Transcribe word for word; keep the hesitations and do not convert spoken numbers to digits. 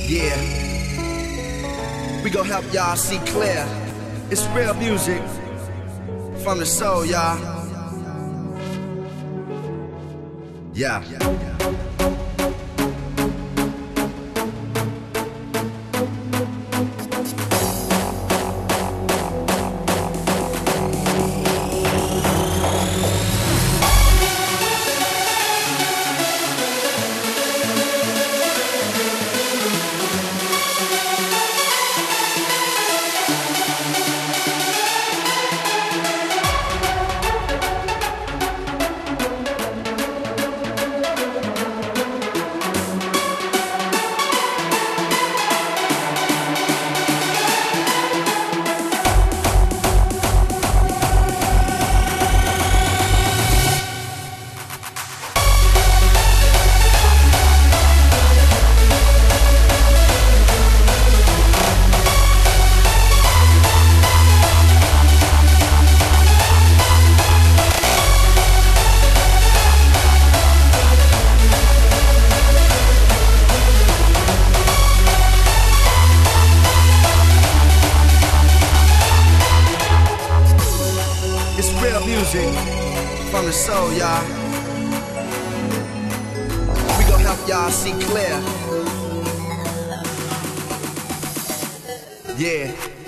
Yeah, we gon' help y'all see clear. It's real music from the soul, y'all. Yeah. It's real music from the soul, y'all. We gon' help y'all see clear. Yeah.